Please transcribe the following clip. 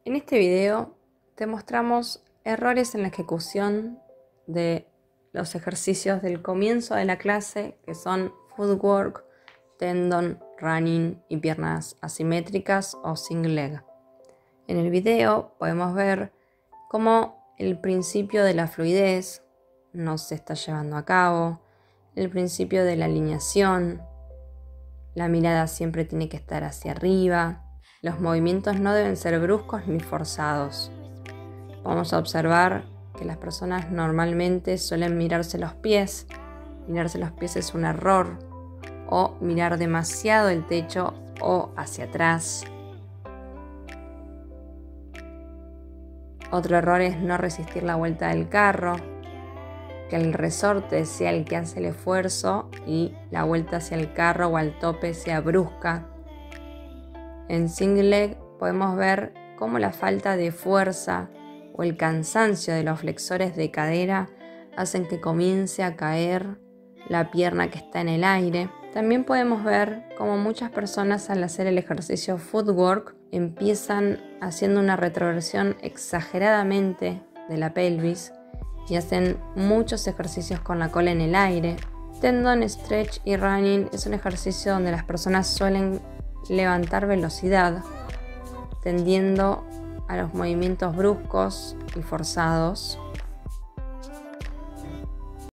En este video te mostramos errores en la ejecución de los ejercicios del comienzo de la clase, que son footwork, tendon, running y piernas asimétricas o single leg. En el video podemos ver cómo el principio de la fluidez no se está llevando a cabo, el principio de la alineación, la mirada siempre tiene que estar hacia arriba, los movimientos no deben ser bruscos ni forzados. Vamos a observar que las personas normalmente suelen mirarse los pies. Mirarse los pies es un error, o mirar demasiado el techo o hacia atrás. Otro error es no resistir la vuelta del carro, que el resorte sea el que hace el esfuerzo y la vuelta hacia el carro o al tope sea brusca. En single leg podemos ver cómo la falta de fuerza o el cansancio de los flexores de cadera hacen que comience a caer la pierna que está en el aire. También podemos ver cómo muchas personas al hacer el ejercicio footwork empiezan haciendo una retroversión exageradamente de la pelvis y hacen muchos ejercicios con la cola en el aire. Tendon, stretch y running es un ejercicio donde las personas suelen levantar velocidad, tendiendo a los movimientos bruscos y forzados.